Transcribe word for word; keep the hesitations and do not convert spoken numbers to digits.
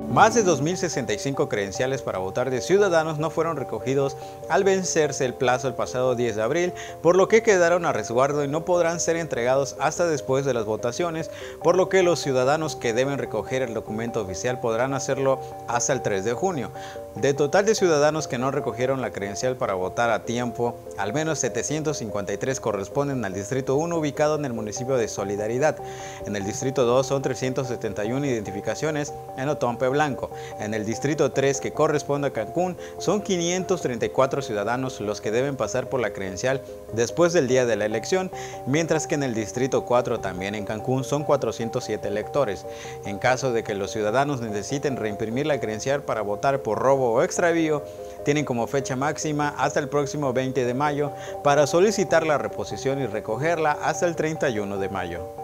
Más de dos mil sesenta y cinco credenciales para votar de ciudadanos no fueron recogidos al vencerse el plazo el pasado diez de abril, por lo que quedaron a resguardo y no podrán ser entregados hasta después de las votaciones, por lo que los ciudadanos que deben recoger el documento oficial podrán hacerlo hasta el tres de junio. De total de ciudadanos que no recogieron la credencial para votar a tiempo, al menos setecientos cincuenta y tres corresponden al Distrito uno ubicado en el municipio de Solidaridad. En el Distrito dos son trescientas setenta y una identificaciones en Otompe Blanco. En el Distrito tres, que corresponde a Cancún, son quinientos treinta y cuatro ciudadanos los que deben pasar por la credencial después del día de la elección, mientras que en el Distrito cuatro, también en Cancún, son cuatrocientos siete electores. En caso de que los ciudadanos necesiten reimprimir la credencial para votar por robo o extravío, tienen como fecha máxima hasta el próximo veinte de mayo para solicitar la reposición y recogerla hasta el treinta y uno de mayo.